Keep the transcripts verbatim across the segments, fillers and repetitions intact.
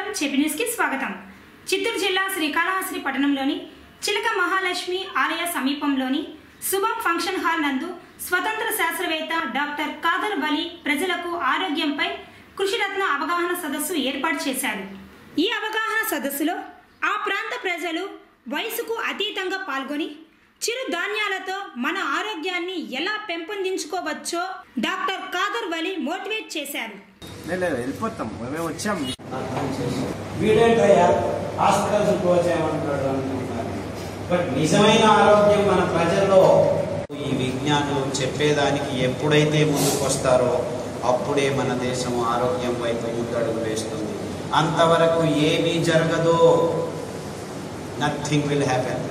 చెప్పి న్యూస్ కి స్వాగతం. చిత్తూరు జిల్లా శ్రీకాళహస్తి పట్టణంలోని చిలక మహాలక్ష్మి ఆలయ సమీపంలోని శుభం ఫంక్షన్ హాల్ నందు స్వతంత్ర శాస్త్రవేత్త డాక్టర్ ఖాదర్ వలి ప్రజలకు ఆరోగ్యంపై కృషిరత్న అవగాహన సదస్సు ఏర్పాటు చేశారు. ఈ అవగాహన సదస్సులో ఆ ప్రాంత ప్రజలు వయసుకు అతీతంగా పాల్గొని చిరు ధాన్యాలతో మన ఆరోగ్యాన్ని ఎలా పెంపొందించుకోవచ్చో డాక్టర్ ఖాదర్ వలి మోటివేట్ చేశారు. వెళ్ళిపోతాం మేము వచ్చాం. వీడేంటయ్యా హాస్పిటల్స్ వచ్చామంటాడు అనుకుంటున్నారు. బట్ నిజమైన ఆరోగ్యం మన ప్రజల్లో ఈ విజ్ఞానులు చెప్పేదానికి ఎప్పుడైతే ముందుకు వస్తారో అప్పుడే మన దేశం ఆరోగ్యం వైపు ముందడుగు వేస్తుంది. అంతవరకు ఏమీ జరగదో, నథింగ్ విల్ హ్యాపెన్.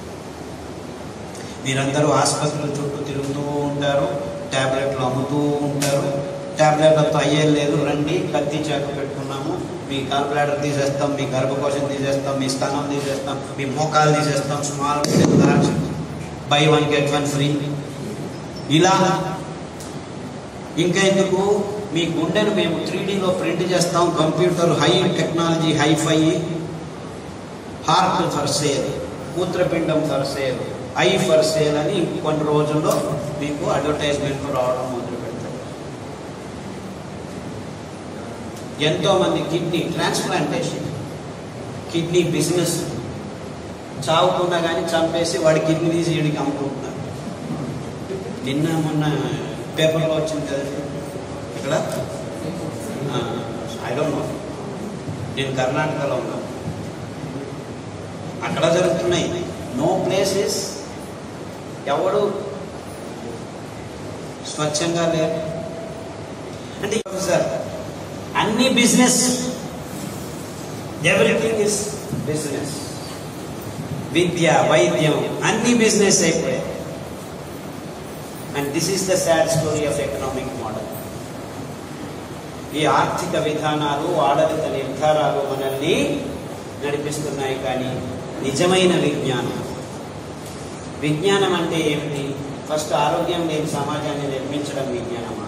మీరందరూ ఆసుపత్రుల చుట్టూ తిరుగుతూ ఉంటారు, ట్యాబ్లెట్లు అమ్ముతూ ఉంటారు. ట్యాబ్లెట్లతో అయ్యేది లేదు, రండి కత్తి చాకు పెట్టుకున్నాము, మీ గాల్ బ్లాడర్ తీసేస్తాం, మీ గర్భకోశం తీసేస్తాం, మీ స్థానం తీసేస్తాం, మీ మోకాలు తీసేస్తాం, small buy one get one free. ఇలా ఇంకా ఎందుకు, మీ గుండెను మేము త్రీ డీలో ప్రింట్ చేస్తాం, computer high technology hifi, heart for sale, మూత్రపిండం for sale, eye for sale అని కొన్ని రోజుల్లో మీకు అడ్వర్టైజ్మెంట్ రావడం మొదలు పెడతారు. ఎంతో మంది కిడ్నీ ట్రాన్స్ప్లాంటేషన్, కిడ్నీ బిజినెస్, చావుకున్నా కానీ చంపేసి వాడి కిడ్నీ తీసి వీడికి అమ్ముకుంటున్నారు. నిన్న మొన్న పేపర్లో వచ్చింది కదా ఇక్కడ, ఐ డోంట్ నో, నేను కర్ణాటకలో ఉన్నాను, అక్కడ జరుగుతున్నాయి. నో ప్లేసెస్, ఎవడు స్వచ్ఛంగా లేరు అంటే సార్ అన్ని బిజినెస్, ఎవ్రీథింగ్ ఇస్ బిజినెస్. విద్య, వైద్యం అన్ని బిజినెస్ అయిపోయాయి. And this is the sad story of economic model. ఈ ఆర్థిక విధానాలు, ఆడవిత నిర్ధారాలు మనల్ని నడిపిస్తున్నాయి. కానీ నిజమైన విజ్ఞానం, విజ్ఞానం అంటే ఏమిటి? ఫస్ట్ ఆరోగ్యం లేని సమాజాన్ని నిర్మించడం విజ్ఞానమా?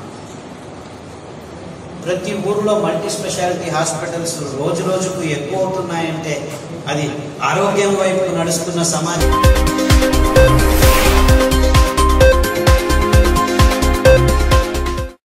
ప్రతి ఊర్లో మల్టీ స్పెషాలిటీ హాస్పిటల్స్ రోజు రోజుకు ఎక్కువ అవుతున్నాయంటే అది ఆరోగ్యం వైపు నడుస్తున్న సమాజం.